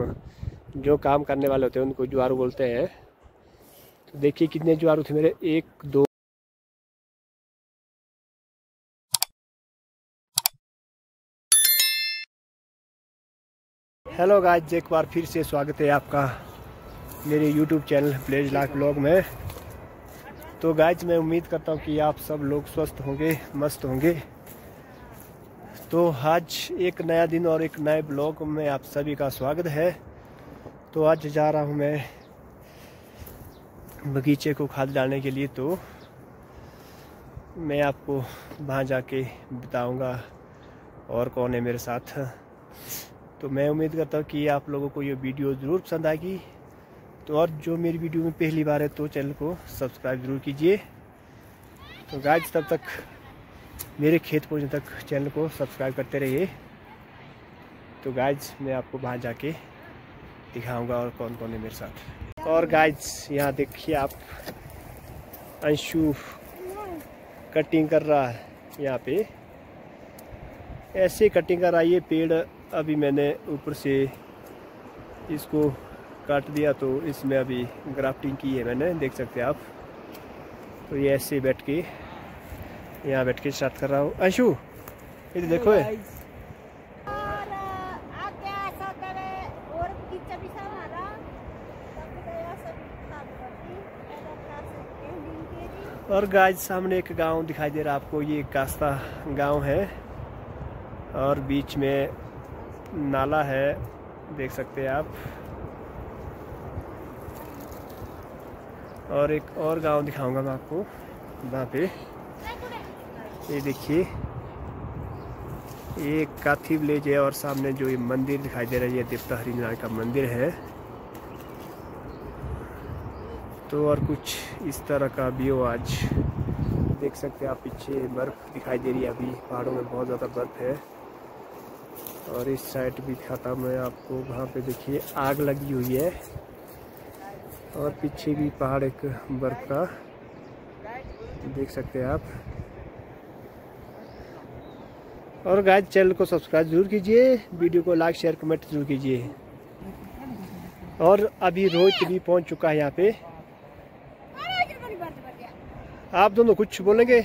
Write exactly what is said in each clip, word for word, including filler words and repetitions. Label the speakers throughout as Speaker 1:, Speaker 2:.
Speaker 1: जो काम करने वाले होते हैं उनको जुआरू बोलते हैं। तो देखिए कितने जुआरू थे मेरे, एक दो। हेलो गाइस, एक बार फिर से स्वागत है आपका मेरे YouTube channel village life blog में। तो गाइस मैं उम्मीद करता हूँ कि आप सब लोग स्वस्थ होंगे, मस्त होंगे। तो आज एक नया दिन और एक नए ब्लॉग में आप सभी का स्वागत है। तो आज जा रहा हूँ मैं बगीचे को खाद डालने के लिए। तो मैं आपको वहाँ जाके बताऊँगा और कौन है मेरे साथ। तो मैं उम्मीद करता हूँ कि आप लोगों को ये वीडियो ज़रूर पसंद आएगी। तो और जो मेरी वीडियो में पहली बार है तो चैनल को सब्सक्राइब ज़रूर कीजिए। तो गाइस तब तक मेरे खेत पहुँचने तक चैनल को सब्सक्राइब करते रहिए। तो गाइस मैं आपको वहाँ जाके दिखाऊंगा और कौन कौन है मेरे साथ। और गाइस यहाँ देखिए आप, अंशु कटिंग कर रहा है। यहाँ पे ऐसे कटिंग कर रहा है। ये पेड़ अभी मैंने ऊपर से इसको काट दिया, तो इसमें अभी ग्राफ्टिंग की है मैंने, देख सकते हैं आप। तो ये ऐसे बैठ के यहाँ बैठ के स्टार्ट कर रहा हूँ। अंशु इधर देखो है। और गाइस सामने एक गांव दिखाई दे रहा है आपको, ये कास्ता गांव है और बीच में नाला है, देख सकते हैं आप। और एक और गांव दिखाऊंगा मैं आपको वहाँ पे। ये देखिए ये काथी विलेज है और सामने जो ये मंदिर दिखाई दे रहा है ये देवता हरिनारायण का मंदिर है। तो और कुछ इस तरह का व्यू आज देख सकते हैं आप। पीछे बर्फ दिखाई दे रही है, अभी पहाड़ों में बहुत ज़्यादा बर्फ है। और इस साइड भी दिखाता हूँ मैं आपको, वहाँ पे देखिए आग लगी हुई है और पीछे भी पहाड़ एक बर्फ का देख सकते हैं आप। और गाइस चैनल को सब्सक्राइब जरूर कीजिए, वीडियो को लाइक शेयर कमेंट जरूर कीजिए। और अभी रोहित भी पहुंच चुका है यहाँ पे। आप दोनों कुछ बोलेंगे?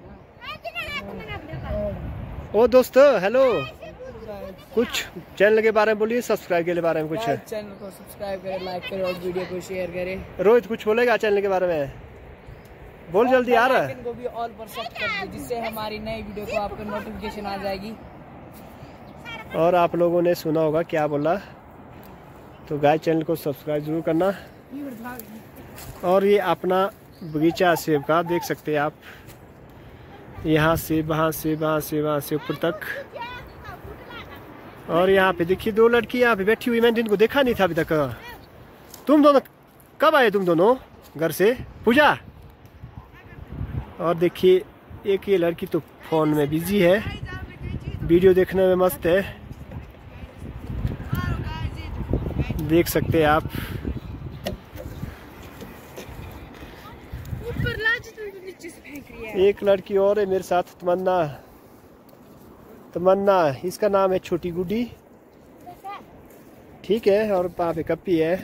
Speaker 1: ओ दोस्त हेलो, कुछ चैनल के बारे में बोलिए, सब्सक्राइब के बारे में कुछ।
Speaker 2: चैनल को सब्सक्राइब करें, लाइक करें और वीडियो को शेयर करें।
Speaker 1: रोहित कुछ बोलेगा चैनल के बारे में? बोल जल्दी यार।
Speaker 2: को भी ऑल पर सेट कर दीजिए, जिससे हमारी नई वीडियो को आपको नोटिफिकेशन आ जाएगी।
Speaker 1: और आप लोगों ने सुना होगा क्या बोला, तो गाइस चैनल को सब्सक्राइब जरूर करना। और ये अपना बगीचा सेब का देख सकते हैं आप, यहाँ से वहाँ से वहाँ से वहाँ से ऊपर तक। और यहाँ पे देखिए दो लड़की यहाँ पे बैठी हुई, मैंने जिनको देखा नहीं था अभी तक। तुम दोनों कब आए तुम दोनों घर से? पूजा। और देखिए एक ये लड़की तो फोन में बिजी है, वीडियो देखने में मस्त है, देख सकते हैं आप। एक लड़की और है मेरे साथ, तमन्ना। तमन्ना इसका नाम है छोटी गुड्डी, ठीक है। और वहाँ पे कप्पी है।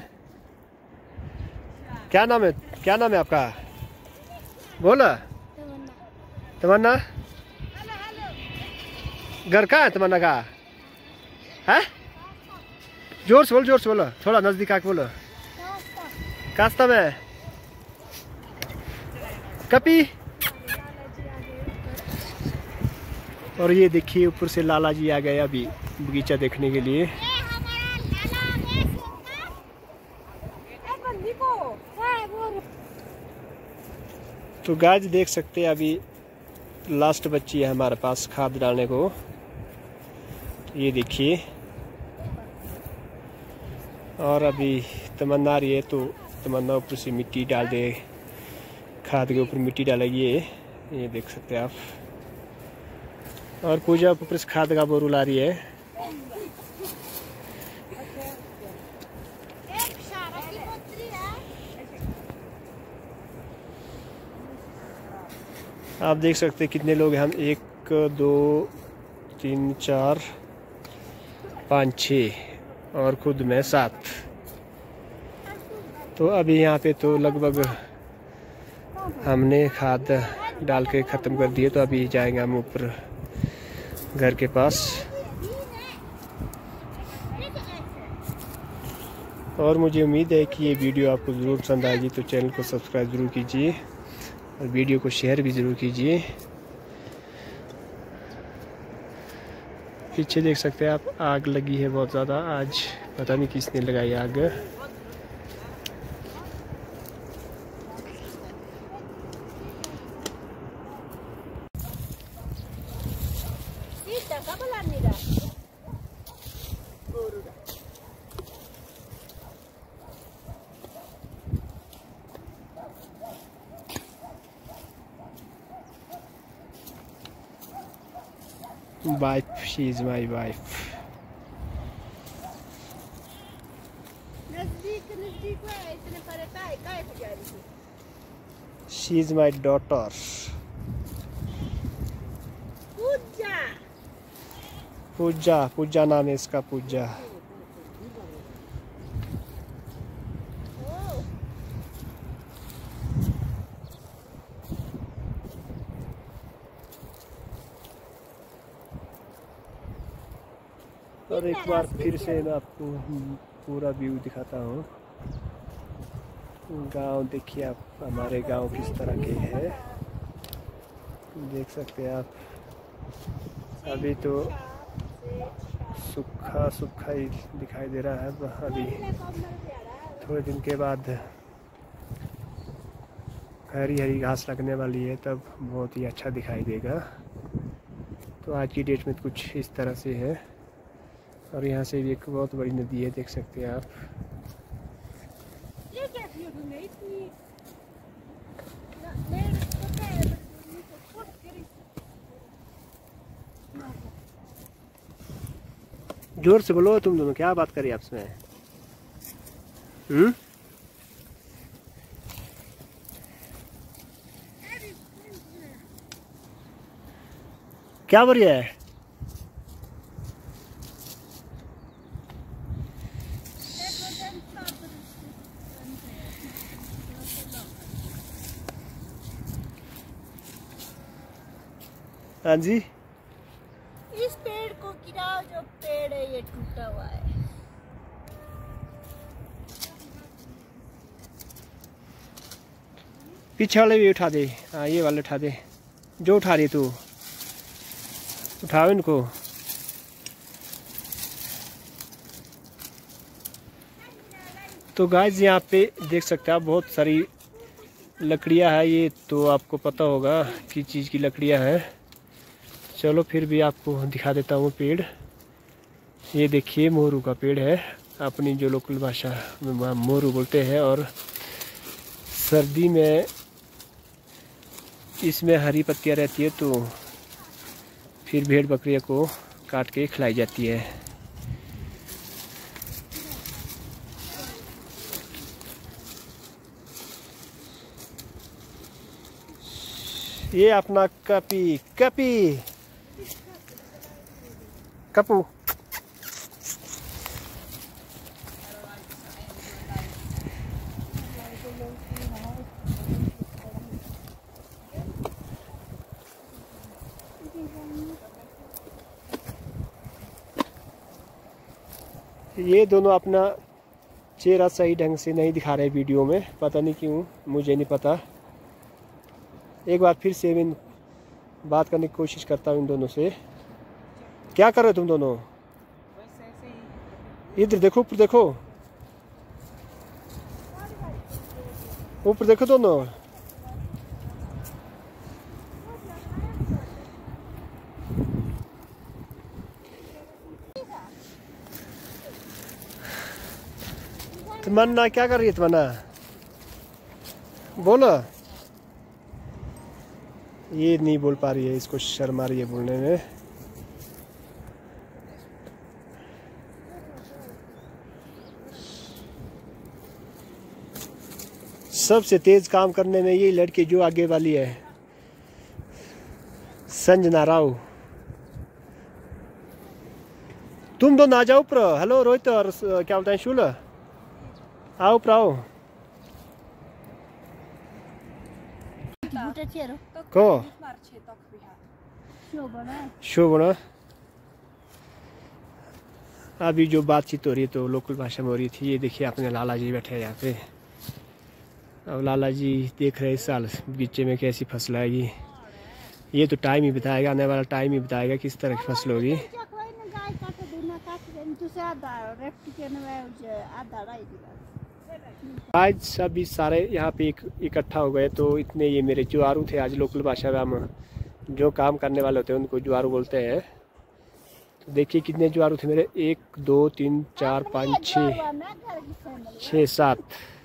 Speaker 1: क्या नाम है, क्या नाम है आपका? बोला तमन्ना। घर कहाँ है तमन्ना का? है जोर से बोल, जोर से बोलो, थोड़ा नजदीक आके बोलो। कास्ता में कपी। और ये देखिए ऊपर से लाला जी आ गए अभी बगीचा देखने के लिए। तो गाइस देख सकते हैं अभी लास्ट बच्ची है हमारे पास खाद डालने को, ये देखिए। और अभी तमन्ना रही है, तो तमन्ना ऊपर से मिट्टी डाल दे, खाद के ऊपर मिट्टी डालेगी, ये ये देख सकते हैं आप। और पूजा ऊपर से खाद का बोरू ला रही है। आप देख सकते हैं कितने लोग हैं हम, एक दो तीन चार पाँच छः और खुद मैं सात। तो अभी यहाँ पे तो लगभग हमने खाद डाल के ख़त्म कर दिए। तो अभी जाएंगे हम ऊपर घर के पास। और मुझे उम्मीद है कि ये वीडियो आपको ज़रूर पसंद आएगी। तो चैनल को सब्सक्राइब ज़रूर कीजिए और वीडियो को शेयर भी ज़रूर कीजिए। पीछे देख सकते हैं आप, आग लगी है बहुत ज़्यादा। आज पता नहीं किसने लगाई आग। Wife, she is my wife. She is my daughter.
Speaker 3: पूजा
Speaker 1: पूजा, पूजा नाम है इसका, पूजा। और एक बार फिर से मैं आपको पूरा व्यू दिखाता हूँ। गांव देखिए आप, हमारे गांव किस तरह के है देख सकते हैं आप। अभी तो सूखा सूखा ही दिखाई दे रहा है। अभी थोड़े दिन के बाद हरी हरी घास लगने वाली है, तब बहुत ही अच्छा दिखाई देगा। तो आज की डेट में कुछ इस तरह से है। और यहाँ से भी एक बहुत बड़ी नदी है, देख सकते हैं आप। जोर से बोलो तुम दोनों, क्या बात करिए आपस में? हम्म क्या बोल रही है? हाँ जी,
Speaker 3: इस पेड़ को गिराओ, जो पेड़ है ये टूटा हुआ है।
Speaker 1: पीछे वाले भी उठा दे। हाँ ये वाले उठा दे, जो उठा रही तू, उठाओ इनको। तो गाइस यहाँ पे देख सकते हैं आप, बहुत सारी लकड़ियाँ है। ये तो आपको पता होगा किस चीज़ की लकड़ियाँ है। चलो फिर भी आपको दिखा देता हूँ पेड़। ये देखिए मोरू का पेड़ है, अपनी जो लोकल भाषा में मोरू बोलते हैं। और सर्दी में इसमें हरी पत्तियाँ रहती है, तो फिर भेड़ बकरियों को काट के खिलाई जाती है। ये अपना कपी कपी कपू। ये दोनों अपना चेहरा सही ढंग से नहीं दिखा रहे वीडियो में, पता नहीं क्यों, मुझे नहीं पता। एक बार फिर से मैं बात करने की कोशिश करता हूँ इन दोनों से। क्या कर रहे हो तुम दोनों? इधर देखो, ऊपर देखो, ऊपर देखो दोनों। तमन्ना क्या कर रही है? तमन्ना बोलो। ये नहीं बोल पा रही है, इसको शर्म आ रही है बोलने में। सबसे तेज काम करने में ये लड़की जो आगे वाली है, संजना राव। तुम दोनों आ जाओ ऊपर। हेलो रोहित और क्या बोलते हैं शूल, आओ ऊपर आओ। को शो बना। अभी जो बातचीत हो रही है तो लोकल भाषा में हो रही थी। ये देखिए अपने लाला जी बैठे हैं यहाँ पे। अब लाला जी देख रहे हैं इस साल बगीचे में कैसी फसल आएगी। ये तो टाइम ही बताएगा, आने वाला टाइम ही बताएगा किस तरह की फसल होगी। आज अभी सारे यहाँ पे इकट्ठा हो गए तो इतने ये मेरे जुआरू थे। आज लोकल भाषा में हम जो काम करने वाले होते हैं उनको जुआरू बोलते हैं। तो देखिए कितने जुआरू थे मेरे, एक दो तीन चार पाँच छः छः सात।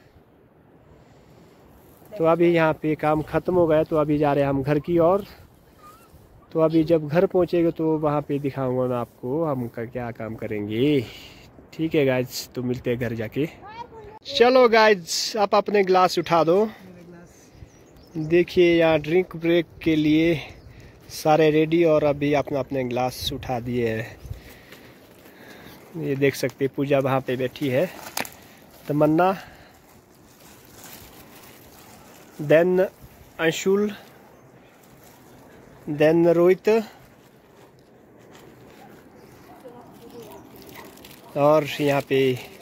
Speaker 1: तो अभी यहाँ पे काम ख़त्म हो गया तो अभी जा रहे हैं हम घर की ओर। तो अभी जब घर पहुँचेंगे तो वहाँ पे दिखाऊंगा मैं आपको हम का क्या काम करेंगे। ठीक है गाइज, तो मिलते हैं घर जाके। चलो गाइज आप अपने गिलास उठा दो। देखिए यहाँ ड्रिंक ब्रेक के लिए सारे रेडी और अभी अपना अपने गिलास उठा दिए हैं। ये देख सकते हैं पूजा वहाँ पे बैठी है, तमन्ना, देन अंशुल, देन रोहित और यहाँ पे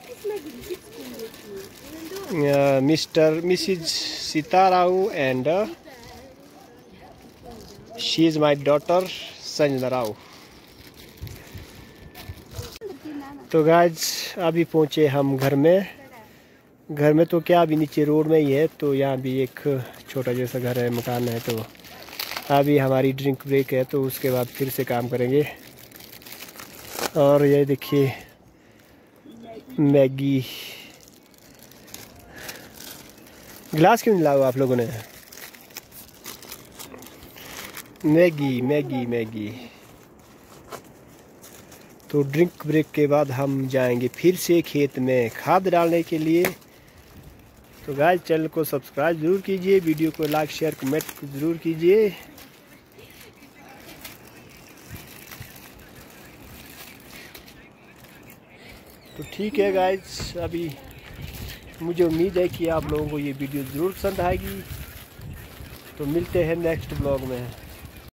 Speaker 1: Mr Mrs Sita Rao and she is my daughter Sanjana Rao. तो गाइज अभी पहुँचे हम घर में। घर में तो क्या अभी नीचे रोड में ही है। तो यहाँ भी एक छोटा जैसा घर है, मकान है। तो अभी हमारी ड्रिंक ब्रेक है तो उसके बाद फिर से काम करेंगे। और ये देखिए मैगी। गिलास क्यों नहीं लाओ आप लोगों ने? Maggi Maggi Maggi. तो ड्रिंक ब्रेक के बाद हम जाएंगे फिर से खेत में खाद डालने के लिए। तो गाइस चैनल को सब्सक्राइब जरूर कीजिए, वीडियो को लाइक शेयर कमेंट जरूर कीजिए। तो ठीक है गाइस, अभी मुझे उम्मीद है कि आप लोगों को ये वीडियो ज़रूर पसंद आएगी। तो मिलते हैं नेक्स्ट ब्लॉग में।